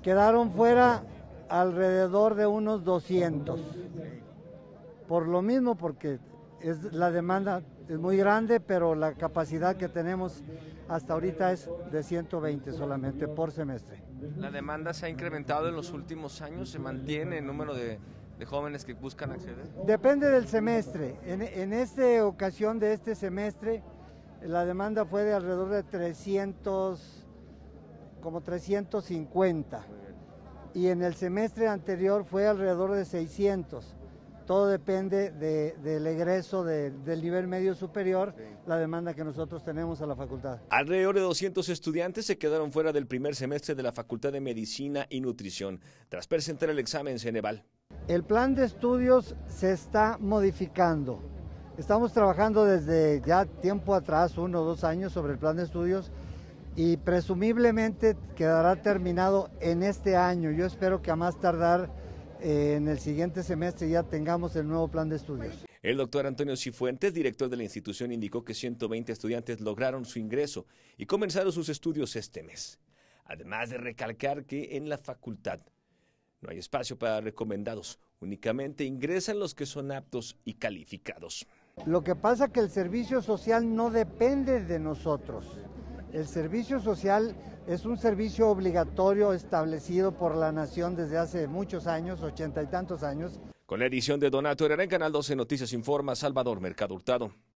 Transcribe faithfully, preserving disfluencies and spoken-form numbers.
Quedaron fuera alrededor de unos doscientos. Por lo mismo, porque es, la demanda es muy grande, pero la capacidad que tenemos hasta ahorita es de ciento veinte solamente por semestre. ¿La demanda se ha incrementado en los últimos años? ¿Se mantiene el número de, de jóvenes que buscan acceder? Depende del semestre. En, en esta ocasión de este semestre, la demanda fue de alrededor de trescientos, como trescientos cincuenta. Y en el semestre anterior fue alrededor de seiscientos. Todo depende de, del egreso de, del nivel medio superior, sí. La demanda que nosotros tenemos a la facultad. Alrededor de doscientos estudiantes se quedaron fuera del primer semestre de la Facultad de Medicina y Nutrición, tras presentar el examen Ceneval. El plan de estudios se está modificando. Estamos trabajando desde ya tiempo atrás, uno o dos años, sobre el plan de estudios, y presumiblemente quedará terminado en este año. Yo espero que a más tardar eh, en el siguiente semestre ya tengamos el nuevo plan de estudios. El doctor Antonio Cifuentes, director de la institución, indicó que ciento veinte estudiantes lograron su ingreso y comenzaron sus estudios este mes. Además de recalcar que en la facultad no hay espacio para recomendados, únicamente ingresan los que son aptos y calificados. Lo que pasa es que el servicio social no depende de nosotros. El servicio social es un servicio obligatorio establecido por la nación desde hace muchos años, ochenta y tantos años. Con la edición de Donato Herrera en Canal doce Noticias informa Salvador Mercado Hurtado.